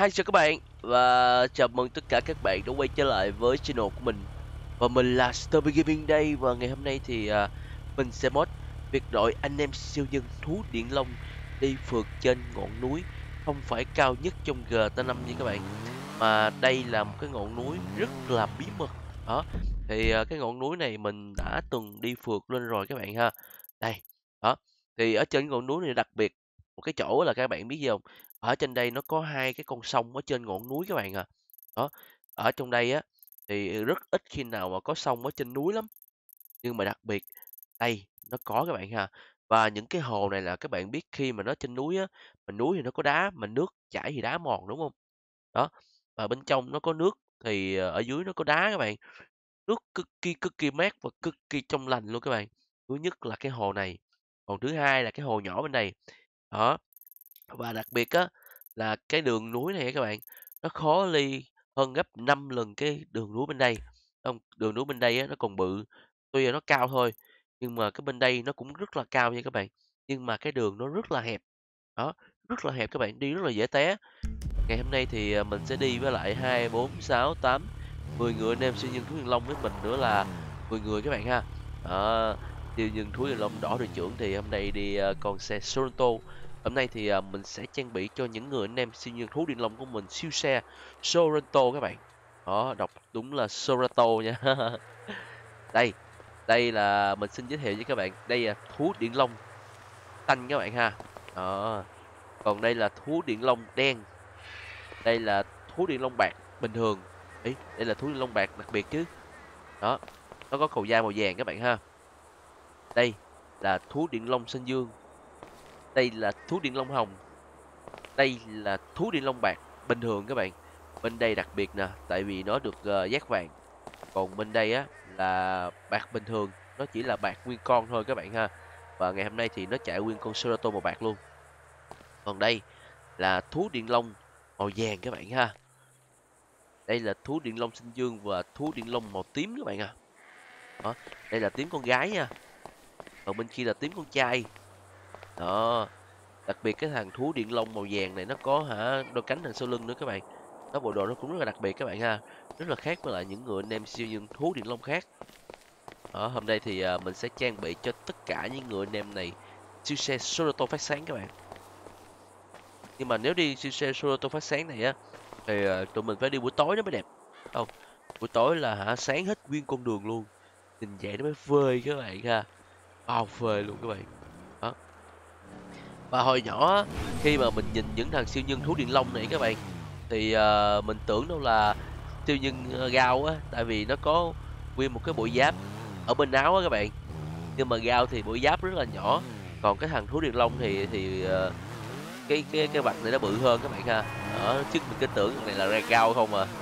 Hi, chào các bạn và chào mừng tất cả các bạn đã quay trở lại với channel của mình. Và mình là Stubby Gaming đây, và ngày hôm nay thì mình sẽ mod biệt đội anh em siêu nhân thú Điện Long đi phượt trên ngọn núi không phải cao nhất trong GTA 5 nha các bạn. Mà đây là một cái ngọn núi rất là bí mật. Đó. Thì cái ngọn núi này mình đã từng đi phượt lên rồi các bạn ha. Đây. Đó. Thì ở trên ngọn núi này đặc biệt một cái chỗ là các bạn biết gì không? Ở trên đây nó có hai cái con sông ở trên ngọn núi các bạn à. Đó. Ở trong đây á thì rất ít khi nào mà có sông ở trên núi lắm. Nhưng mà đặc biệt đây nó có các bạn ha. Và những cái hồ này là các bạn biết khi mà nó trên núi á, mà núi thì nó có đá, mà nước chảy thì đá mòn đúng không? Đó. Và bên trong nó có nước thì ở dưới nó có đá các bạn. Nước cực kỳ mát và cực kỳ trong lành luôn các bạn. Thứ nhất là cái hồ này, còn thứ hai là cái hồ nhỏ bên này. Đó. Và đặc biệt á là cái đường núi này á các bạn, nó khó đi hơn gấp 5 lần cái đường núi bên đây. Hông, đường núi bên đây á nó còn bự, tuy là nó cao thôi, nhưng mà cái bên đây nó cũng rất là cao nha các bạn. Nhưng mà cái đường nó rất là hẹp. Đó, rất là hẹp các bạn, đi rất là dễ té. Ngày hôm nay thì mình sẽ đi với lại 2, 4, 6, 8, 10 người anh em siêu nhân thú Huyền Long, với mình nữa là 10 người các bạn ha. Đó, siêu nhân thú Huyền Long đỏ đội trưởng thì hôm nay đi con xe Sorento. Hôm nay thì mình sẽ trang bị cho những người anh em siêu nhân thú Điện Long của mình siêu xe Sorento các bạn. Đó, đọc đúng là Sorento nha. Đây, đây là mình xin giới thiệu với các bạn, đây là thú Điện Long xanh các bạn ha. Đó, còn đây là thú Điện Long đen. Đây là thú Điện Long bạc bình thường. Ấy, đây là thú Điện Long bạc đặc biệt chứ. Đó, nó có cầu da màu vàng các bạn ha. Đây là thú Điện Long xanh dương. Đây là thú Điện Long hồng. Đây là thú Điện Long bạc bình thường các bạn. Bên đây đặc biệt nè, tại vì nó được dát vàng. Còn bên đây á là bạc bình thường, nó chỉ là bạc nguyên con thôi các bạn ha. Và ngày hôm nay thì nó chạy nguyên con Serato màu bạc luôn. Còn đây là thú Điện Long màu vàng các bạn ha. Đây là thú Điện Long xanh dương và thú Điện Long màu tím các bạn à. Đó, đây là tím con gái nha. Còn bên kia là tím con trai. Đó, đặc biệt cái thằng thú Điện Long màu vàng này nó có đôi cánh đằng sau lưng nữa các bạn. Nó bộ đồ nó cũng rất là đặc biệt các bạn ha. Rất là khác với lại những người anh em siêu nhân thú Điện Long khác. Đó, hôm nay thì mình sẽ trang bị cho tất cả những người anh em này siêu xe Solato phát sáng các bạn. Nhưng mà nếu đi siêu xe Solato phát sáng này á thì tụi mình phải đi buổi tối nó mới đẹp. Không, buổi tối là sáng hết nguyên con đường luôn. Nhìn vậy nó mới phơi các bạn ha. Bao phơi luôn các bạn. Đó. Và hồi nhỏ á, khi mà mình nhìn những thằng siêu nhân thú Điện Long này các bạn, thì mình tưởng đâu là siêu nhân Gao á, tại vì nó có nguyên một cái bộ giáp ở bên áo á các bạn. Nhưng mà Gao thì bộ giáp rất là nhỏ, còn cái thằng thú Điện Long thì cái mặt này nó bự hơn các bạn ha. Đó, trước mình cứ tưởng thằng này là ra Gao không à.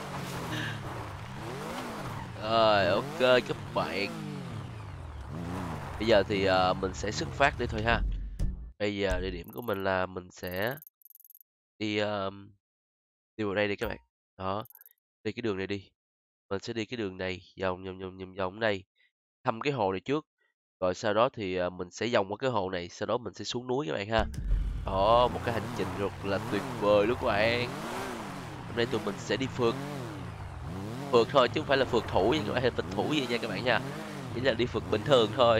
Rồi, ok các bạn. Bây giờ thì mình sẽ xuất phát đi thôi ha. Bây giờ địa điểm của mình là mình sẽ đi đi vào đây đi các bạn. Đó, đi cái đường này đi. Mình sẽ đi cái đường này vòng vòng vòng vòng vòng đây, thăm cái hồ này trước, rồi sau đó thì mình sẽ vòng qua cái hồ này, sau đó mình sẽ xuống núi các bạn ha. Đó, một cái hành trình rất là tuyệt vời luôn các bạn. Hôm nay tụi mình sẽ đi phượt, phượt thôi chứ không phải là phượt thủ như các bạn, hay phượt thủ gì nha các bạn nha. Chỉ là đi phượt bình thường thôi.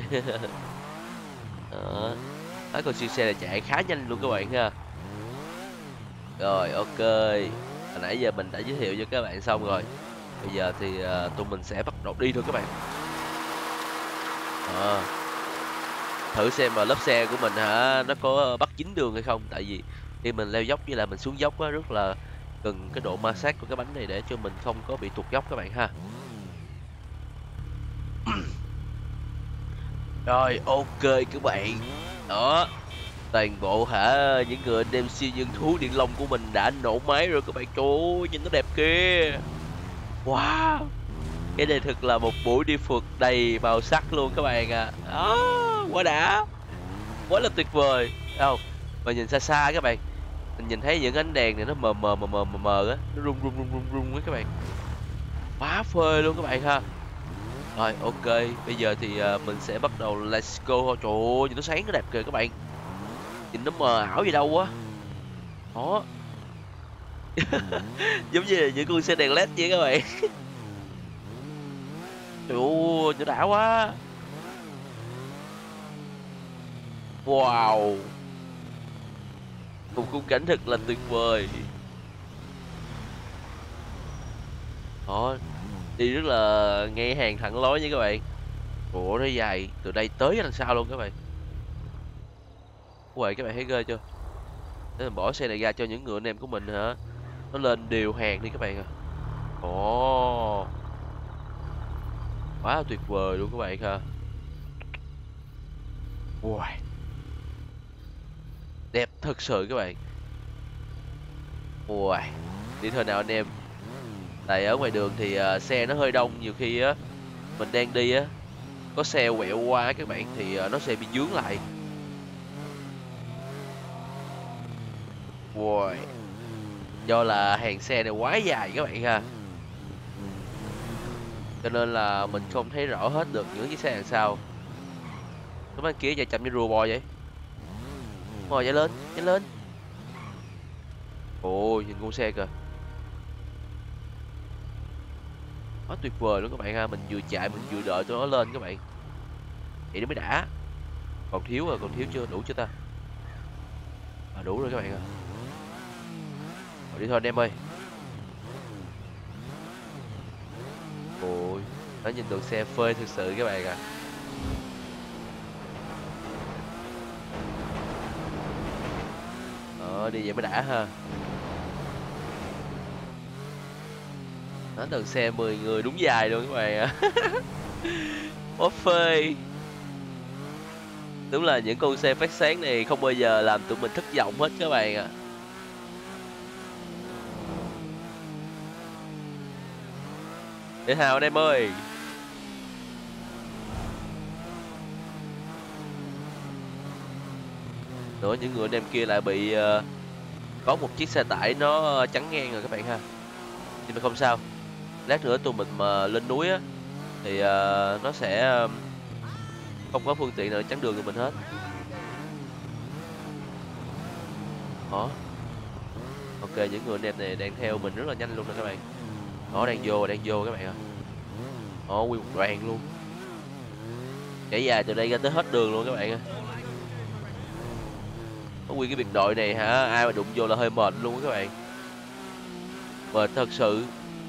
Đó, thấy con siêu xe này chạy khá nhanh luôn các bạn ha. Rồi, ok. Hồi nãy giờ mình đã giới thiệu cho các bạn xong rồi. Bây giờ thì tụi mình sẽ bắt đầu đi thôi các bạn. Đó. Thử xem mà lớp xe của mình nó có bắt dính đường hay không. Tại vì khi mình leo dốc với lại mình xuống dốc á, rất là cần cái độ ma sát của cái bánh này để cho mình không có bị tuột dốc các bạn ha. Rồi, ok các bạn. Đó, toàn bộ những người anh em siêu nhân thú Điện Long của mình đã nổ máy rồi các bạn. Trời ơi, nhìn nó đẹp kìa. Wow, cái này thật là một buổi đi phượt đầy màu sắc luôn các bạn à. Đó, quá đã, quá là tuyệt vời. Đâu, mà nhìn xa xa các bạn, mình nhìn thấy những ánh đèn này nó mờ á, nó rung á các bạn. Quá phê luôn các bạn ha. Rồi, ok, bây giờ thì mình sẽ bắt đầu let's go thôi. Trời ơi, nhìn nó sáng nó đẹp kìa các bạn. Nhìn nó mờ ảo gì đâu á. Đó. Giống như là những con xe đèn LED vậy các bạn. Trời ơi, nó đã quá! Wow! Một khung cảnh thật là tuyệt vời. Đó, đi rất là ngay hàng thẳng lối nha các bạn. Ủa, nó dài từ đây tới đằng sau luôn các bạn. Uầy, các bạn thấy ghê chưa? Để mình bỏ xe này ra cho những người anh em của mình hả, nó lên đều hàng đi các bạn à. Ồ, quá là tuyệt vời luôn các bạn ha. Uầy, đẹp thật sự các bạn. Uầy, đi thôi nào anh em. Tại ở ngoài đường thì, xe nó hơi đông, nhiều khi á, mình đang đi á, có xe quẹo qua á các bạn thì, nó sẽ bị vướng lại. Uầy, do là hàng xe này quá dài các bạn ha, cho nên là mình không thấy rõ hết được những chiếc xe đằng sau. Cái bên kia chạy chậm như rùa bò vậy. Rồi, chạy lên, nhanh lên. Ôi, nhìn con xe kìa, quá tuyệt vời luôn các bạn ha, mình vừa chạy mình vừa đợi cho nó lên các bạn, vậy nó mới đã. Còn thiếu rồi, còn thiếu chưa, đủ chưa ta? Đủ rồi các bạn à. Rồi đi thôi anh em ơi. Ôi, nó nhìn được xe phơi thực sự các bạn à. Đi vậy mới đã ha. Nó được xe 10 người đúng dài luôn các bạn ạ. Quá phê. Đúng là những con xe phát sáng này không bao giờ làm tụi mình thất vọng hết các bạn ạ. Để hào anh em ơi. Nữa những người anh em kia lại bị có một chiếc xe tải nó chắn ngang rồi các bạn ha. Nhưng mà không sao. Lát nữa tụi mình mà lên núi á thì nó sẽ không có phương tiện nào chắn đường của mình hết. Đó. Ok, những người anh em này đang theo mình rất là nhanh luôn nè các bạn. Đó, đang vô các bạn ạ. Đó, nguyên một đoàn luôn. Trải dài từ đây ra tới hết đường luôn các bạn ơi. Có nguyên cái biệt đội này hả, ai mà đụng vô là hơi mệt luôn á các bạn. Mệt thật sự.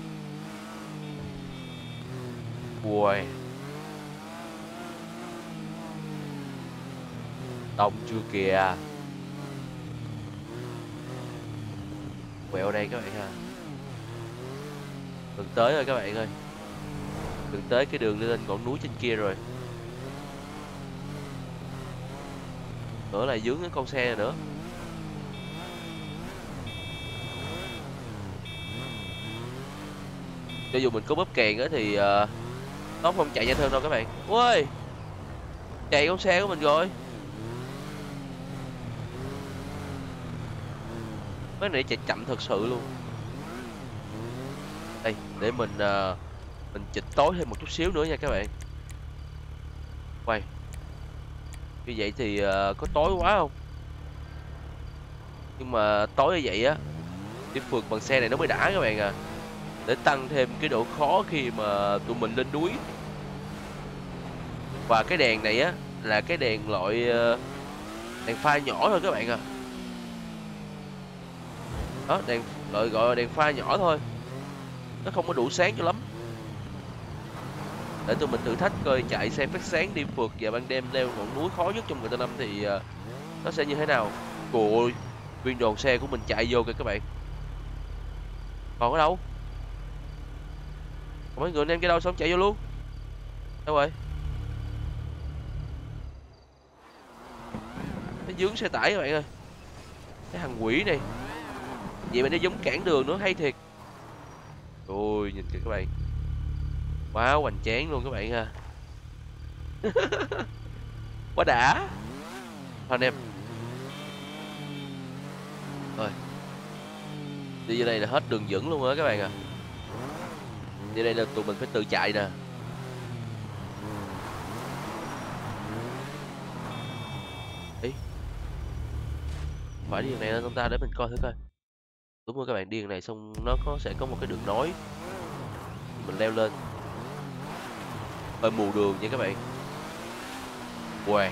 Uầy, đông chưa kìa. Quẹo đây các bạn ha. Gần tới rồi các bạn ơi. Gần tới cái đường lên ngọn núi trên kia rồi. Nữa là dướng cái con xe này nữa. Cho dù mình có bóp kèn á thì nó không chạy nhanh hơn đâu các bạn. Ui, chạy con xe của mình rồi. Cái này chạy chậm thật sự luôn. Đây, để mình chỉnh tối thêm một chút xíu nữa nha các bạn. Quay. Như vậy thì có tối quá không? Nhưng mà tối như vậy á, đi phượt bằng xe này nó mới đã các bạn à. Để tăng thêm cái độ khó khi mà tụi mình lên núi. Và cái đèn này á là cái đèn loại đèn pha nhỏ thôi các bạn à. Đó, đèn loại gọi là đèn pha nhỏ thôi. Nó không có đủ sáng cho lắm. Để tụi mình thử thách coi chạy xe phát sáng đi phượt vào ban đêm leo ngọn núi khó nhất trong người ta năm thì nó sẽ như thế nào. Ôi, nguyên đoàn xe của mình chạy vô kìa các bạn. Còn ở đâu? Còn mấy người anh em cái đâu xong chạy vô luôn. Đâu rồi? Nó dướng xe tải các bạn ơi. Cái thằng quỷ này. Vậy mà nó giống cản đường nữa, hay thiệt. Ôi, nhìn kìa các bạn. Quá hoành tráng luôn các bạn ha. Quá đã. Thôi anh em. Rồi. Đi vô đây là hết đường dẫn luôn á các bạn à. Đi đây là tụi mình phải tự chạy nè. Ý. Phải đi đường này lên không ta, để mình coi thử coi. Đúng rồi các bạn, điên này xong nó sẽ có một cái đường nối, mình leo lên, hơi mù đường nha các bạn. Uầy,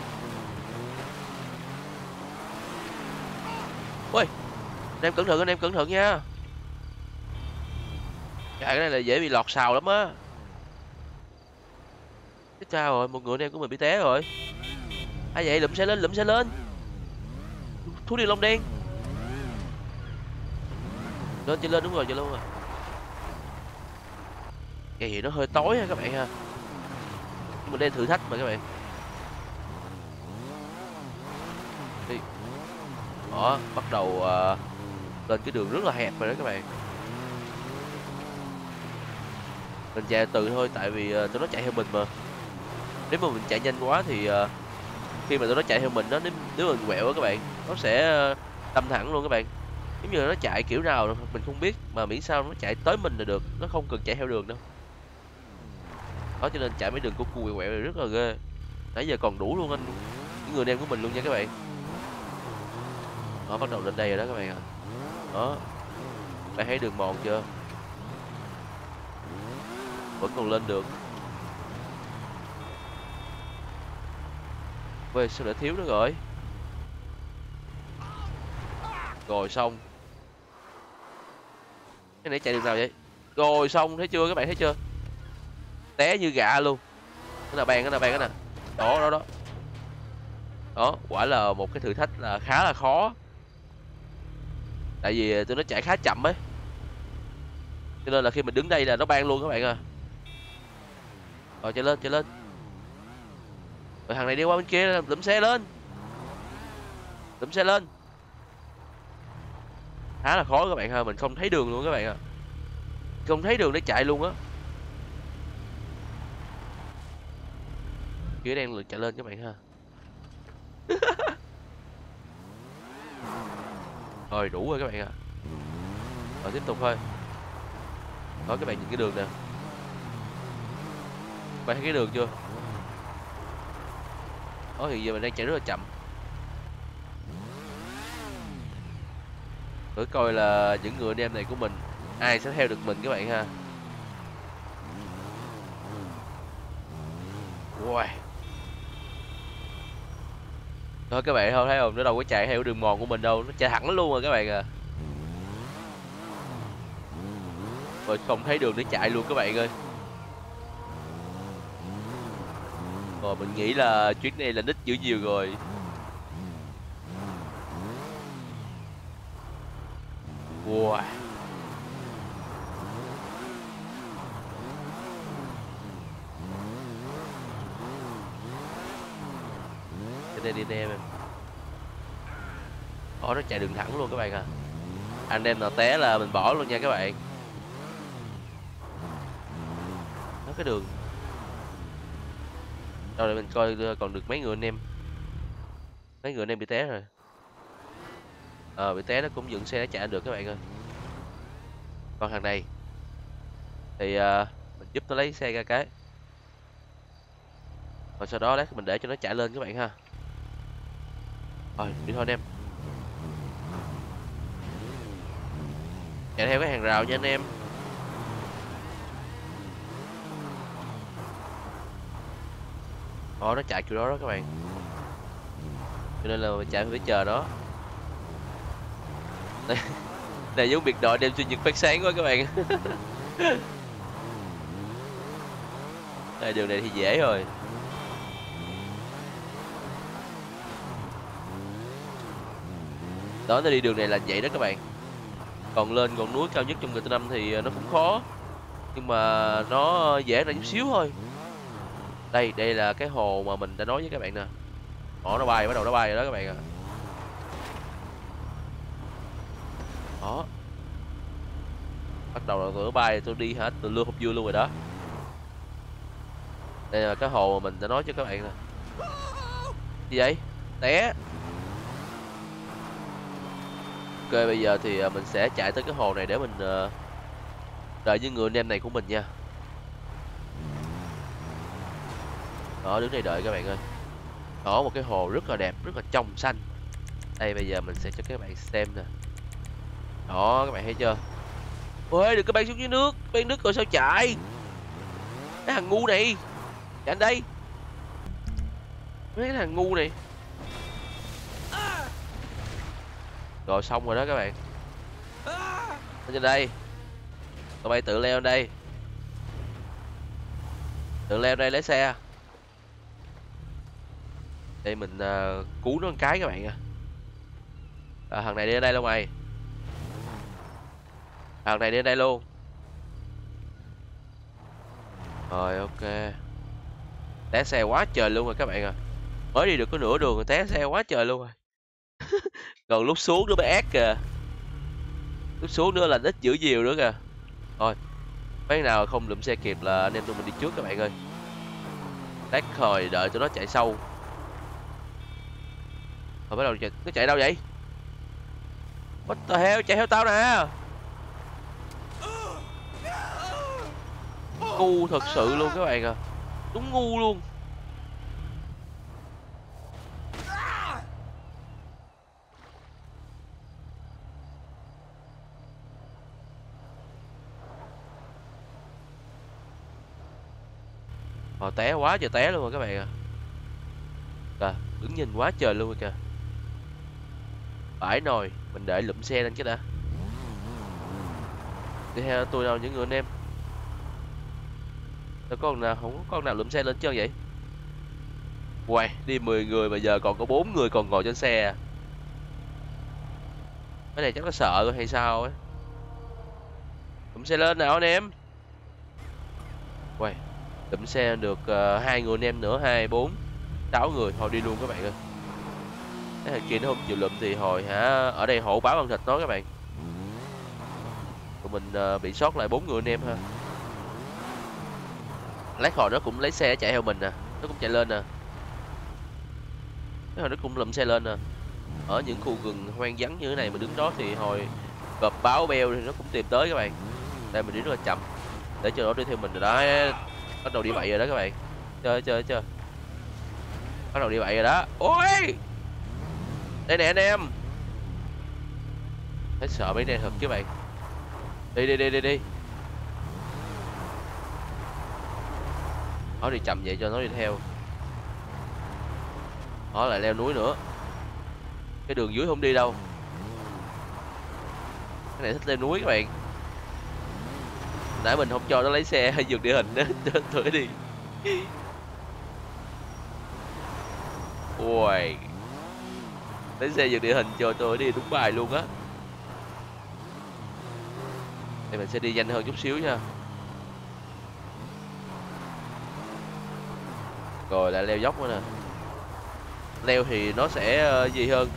ôi, anh em cẩn thận nha. Chạy cái này là dễ bị lọt sào lắm á. Thế sao rồi, một người anh em của mình bị té rồi. Ai vậy, lụm xe lên. Thú điên lông đen. Lên, chạy lên, đúng rồi, chạy luôn rồi. Cái gì nó hơi tối ha các bạn ha. Nhưng mình đang thử thách mà các bạn. Đi. Đó, bắt đầu lên cái đường rất là hẹp rồi đó các bạn. Mình chạy từ thôi tại vì tụi nó chạy theo mình mà. Nếu mà mình chạy nhanh quá thì khi mà tụi nó chạy theo mình đó, nếu mình quẹo á các bạn, nó sẽ đâm thẳng luôn các bạn. Giống như là nó chạy kiểu nào mình không biết, mà miễn sao nó chạy tới mình là được, nó không cần chạy theo đường đâu. Đó cho nên chạy mấy đường cu cu quẹo quẹo này rất là ghê. Nãy giờ còn đủ luôn những người anh em của mình luôn nha các bạn. Đó, bắt đầu lên đây rồi đó các bạn ạ. Đó, bạn thấy đường mòn chưa? Vẫn còn lên được. Ôi, sao lại thiếu nữa rồi? Rồi xong. Cái này chạy đường nào vậy? Rồi xong, thấy chưa các bạn, thấy chưa? Té như gà luôn. Cái nào. Đó, đó, đó. Đó, quả là một cái thử thách là khá là khó. Tại vì tụi nó chạy khá chậm ấy. Cho nên là khi mình đứng đây là nó ban luôn các bạn à. Rồi chạy lên, chạy lên. Rồi thằng này đi qua bên kia lụm xe lên. Lụm xe lên. Khá là khó các bạn ha, mình không thấy đường luôn các bạn à. Không thấy đường để chạy luôn á. Kia đang lượt chạy lên các bạn ha. Rồi đủ rồi các bạn ạ. Rồi tiếp tục thôi. Đó các bạn nhìn cái đường nè. Bạn thấy cái đường chưa? Đó thì giờ mình đang chạy rất là chậm. Thử coi là những người anh em này của mình ai sẽ theo được mình các bạn ha. Wow. Thôi các bạn không thấy không, nó đâu có chạy theo đường mòn của mình đâu, nó chạy thẳng luôn rồi các bạn à. Rồi không thấy đường để chạy luôn các bạn ơi. Rồi mình nghĩ là chuyến này là nít dữ nhiều rồi. Wow. Trên đây đi anh em. Đó, nó chạy đường thẳng luôn các bạn à. Anh em nào té là mình bỏ luôn nha các bạn. Nó cái đường. Rồi để mình coi còn được mấy người anh em. Mấy người anh em bị té rồi. Bị té nó cũng dựng xe nó chạy được các bạn ơi. Còn thằng này thì mình giúp nó lấy xe ra cái. Rồi sau đó đấy mình để cho nó chạy lên các bạn ha. Rồi đi thôi anh em. Chạy theo cái hàng rào nha anh em. Đó, nó chạy kiểu đó đó các bạn. Cho nên là mình chạy phải chờ nó. Đây, này giống biệt đội đem sinh nhật phát sáng quá các bạn. Đây, đường này thì dễ rồi. Đó, nó đi đường này là vậy đó các bạn. Còn lên còn núi cao nhất trong người T5 thì nó cũng khó. Nhưng mà nó dễ là chút xíu thôi. Đây là cái hồ mà mình đã nói với các bạn nè. Nó bay, bắt đầu nó bay rồi đó các bạn ạ. Đó. Bắt đầu là tụi nó bay, tôi đi hết, tôi lưa hộp vui luôn rồi đó. Đây là cái hồ mà mình đã nói cho các bạn nè. Gì vậy? Té. Ok, bây giờ thì mình sẽ chạy tới cái hồ này để mình đợi những người anh em này của mình nha. Đó, đứng đây đợi các bạn ơi. Có một cái hồ rất là đẹp, rất là trong xanh. Đây bây giờ mình sẽ cho các bạn xem nè. Đó, các bạn thấy chưa? Ôi, đừng có bắn xuống dưới nước, bắn nước rồi sao chạy? Cái thằng ngu này, chạy đây. Mấy cái thằng ngu này. Rồi xong rồi đó các bạn. Lên trên đây. Tụi bay tự leo lên đây. Tự leo đây lấy xe. Đây mình cứu nó một cái các bạn à. Thằng này đi ở đây luôn mày. Thằng này đi ở đây luôn. Rồi ok. Té xe quá trời luôn rồi các bạn à. Mới đi được có nửa đường rồi té xe quá trời luôn rồi. Còn lúc xuống nữa mới ác kìa. Lúc xuống nữa là ít dữ nhiều nữa kìa. Thôi, mấy nào không lụm xe kịp là anh em tụi mình đi trước các bạn ơi. Lát hồi đợi tụi nó chạy sâu. Rồi bắt đầu chạy, nó chạy đâu vậy? What the hell, chạy theo tao nè. Ngu thật sự luôn các bạn à. Đúng ngu luôn. Té quá trời té luôn rồi các bạn à. Kìa, đứng nhìn quá trời luôn rồi kìa. Phải nồi, mình đợi lụm xe lên cái đã. Đi theo tôi đâu những người anh em. Đâu có con nào, không có con nào lụm xe lên trơn vậy. Uầy, đi 10 người mà giờ còn có 4 người còn ngồi trên xe. Cái này chắc nó sợ rồi hay sao ấy. Lụm xe lên nào anh em. Uầy, lụm xe được 2 người anh em nữa, 2, 4, 6 người. Thôi đi luôn các bạn ơi. Cái thằng kia nó không chịu lụm thì hồi hả, ở đây hộ báo ăn thịt nó các bạn. Tụi mình bị sót lại 4 người anh em ha. Lát hồi nó cũng lấy xe chạy theo mình nè. Nó cũng chạy lên nè. Cái hồi nó cũng lụm xe lên nè. Ở những khu rừng hoang vắng như thế này mà đứng đó thì hồi cọp báo beo thì nó cũng tìm tới các bạn. Đây mình đi rất là chậm để cho nó đi theo mình rồi đó. Bắt đầu đi bậy rồi đó các bạn. Chơi. Bắt đầu đi bậy rồi đó. Ôi, đây nè anh em. Thấy sợ mấy này thật chứ bạn. Đi. Nó đi chậm vậy cho nó đi theo. Nó lại leo núi nữa. Cái đường dưới không đi đâu. Cái này thích leo núi các bạn. Nãy mình không cho nó lấy xe hay vượt địa hình đó. Cho thử đi. Ui, lấy xe vượt địa hình cho tôi đi đúng bài luôn á. Thì mình sẽ đi nhanh hơn chút xíu nha. Rồi lại leo dốc nữa nè. Leo thì nó sẽ gì hơn.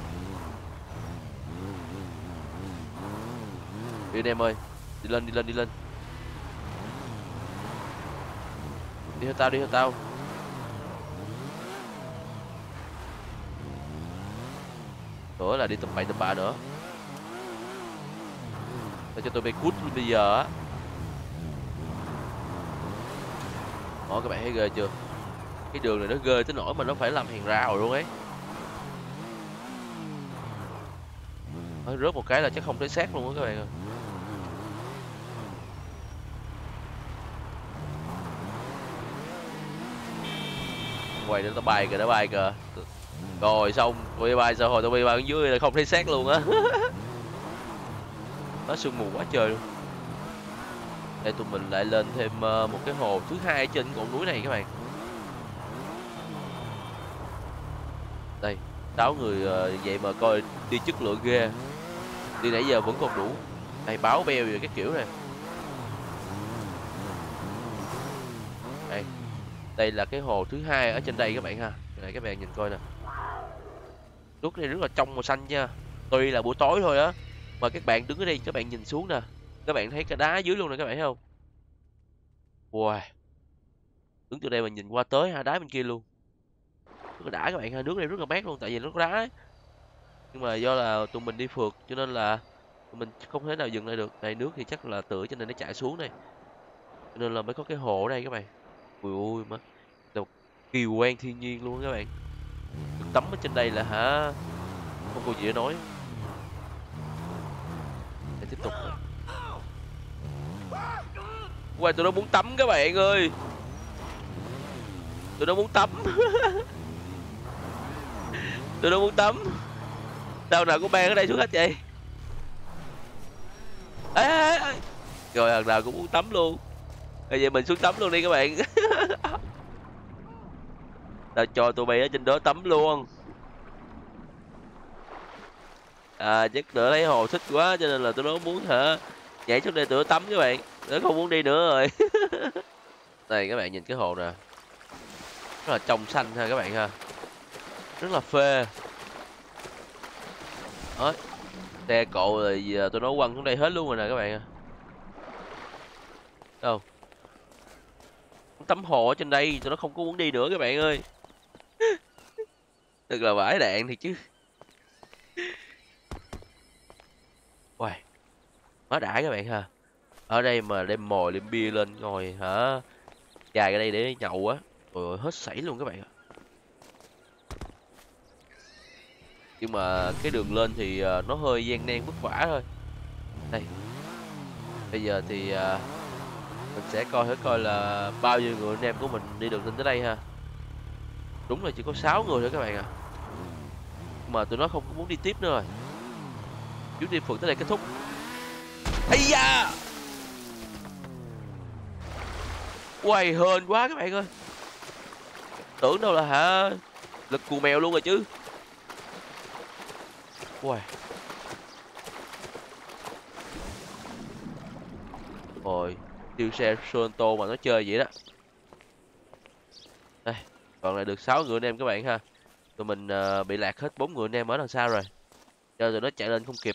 Đi anh em ơi. Đi lên. Đi theo tao. Nữa là đi tầm bậy tầm bạ nữa. Để cho tôi bay cút luôn bây giờ á. Đó các bạn thấy ghê chưa? Cái đường này nó ghê tới nỗi mà nó phải làm hàng rào luôn ấy. Nó rớt một cái là chắc không thấy xác luôn á các bạn ơi. Quay để nó bay kìa. Rồi xong, tôi bay sao hồi tôi bay ở dưới là không thấy xác luôn á. Nó sương mù quá trời luôn. Đây tụi mình lại lên thêm một cái hồ thứ hai trên ngọn núi này các bạn. Đây, 6 người vậy mà coi đi chất lượng ghê. Đi nãy giờ vẫn còn đủ. Đây báo beo rồi cái kiểu này. Đây là cái hồ thứ hai ở trên đây các bạn ha. Này các bạn nhìn coi nè. Nước này rất là trong màu xanh nha. Tuy là buổi tối thôi á, mà các bạn đứng ở đây các bạn nhìn xuống nè. Các bạn thấy cái đá dưới luôn nè các bạn thấy không? Wow. Đứng từ đây mà nhìn qua tới hai đá bên kia luôn. Rất là đã các bạn ha, nước này rất là mát luôn tại vì nó có đá ấy. Nhưng mà do là tụi mình đi phượt cho nên là tụi mình không thể nào dừng lại được. Này nước thì chắc là tưởi cho nên nó chảy xuống này. Cho nên là mới có cái hồ ở đây các bạn. Ui ui mà là một kiều quan thiên nhiên luôn các bạn. Được tắm ở trên đây là hả, không có gì để nói. Để tiếp tục rồi. Quay tụi nó muốn tắm các bạn ơi. Tụi nó muốn tắm. Tụi nó muốn tắm. Đâu nào có ban ở đây xuống hết vậy. Ê, ê, ê. Rồi thằng nào cũng muốn tắm luôn. Bây giờ mình xuống tắm luôn đi các bạn. Tao cho tụi bay ở trên đó tắm luôn. À chắc tụi nó thấy hồ thích quá cho nên là tụi nó muốn nhảy xuống đây tụi nó tắm các bạn. Tụi nó không muốn đi nữa rồi. Đây các bạn nhìn cái hồ nè. Rất là trong xanh ha các bạn ha. Rất là phê. Đó. Xe cộ rồi giờ tụi nó quăng xuống đây hết luôn rồi nè các bạn à. Đâu? Tắm hồ ở trên đây tụi nó không có muốn đi nữa các bạn ơi. Thật là vãi đạn thì chứ. Wow, quá đã các bạn ha. Ở đây mà đem mồi đem bia lên ngồi dài ra đây để nhậu á. Rồi hết sảy luôn các bạn ạ. Nhưng mà cái đường lên thì nó hơi gian nan vất vả thôi. Đây. Bây giờ thì mình sẽ coi là bao nhiêu người anh em của mình đi được lên tới đây ha. Đúng là chỉ có 6 người thôi các bạn ạ. Mà tụi nó không có muốn đi tiếp nữa rồi. Chuyến đi phượt tới đây kết thúc. Ây da! Quay hên quá các bạn ơi. Tưởng đâu là lực cù mèo luôn rồi chứ. Wow. Rồi, tiêu xe Sonto mà nó chơi vậy đó. Đây, còn lại được 6 người anh em các bạn ha. Tụi mình bị lạc hết 4 người anh em ở đằng sau rồi. Cho tụi nó chạy lên không kịp.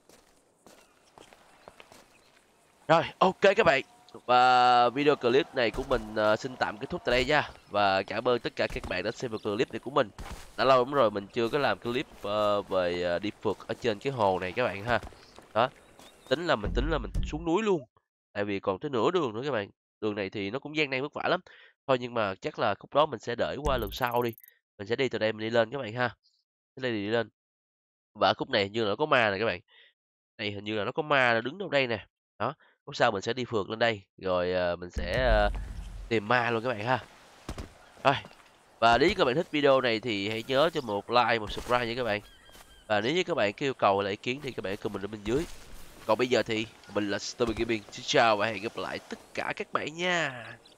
Rồi, ok các bạn. Và video clip này của mình xin tạm kết thúc tại đây nha. Và cảm ơn tất cả các bạn đã xem video clip này của mình. Đã lâu lắm rồi mình chưa có làm clip về đi phượt ở trên cái hồ này các bạn ha. Đó, tính là mình xuống núi luôn. Tại vì còn tới nửa đường nữa các bạn. Đường này thì nó cũng gian nan vất vả lắm. Thôi nhưng mà chắc là khúc đó mình sẽ đợi qua lần sau đi. Mình sẽ đi từ đây mình đi lên các bạn ha. Tới đây thì đi lên. Và khúc này hình như là nó có ma nè các bạn. Này hình như là nó có ma đứng đâu đây nè. Đó, lúc sau mình sẽ đi phượt lên đây rồi mình sẽ tìm ma luôn các bạn ha. Rồi. Và nếu các bạn thích video này thì hãy nhớ cho một like, một subscribe nha các bạn. Và nếu như các bạn có yêu cầu hay là ý kiến thì các bạn comment ở bên dưới. Còn bây giờ thì mình là Stubby Gaming. Xin chào và hẹn gặp lại tất cả các bạn nha.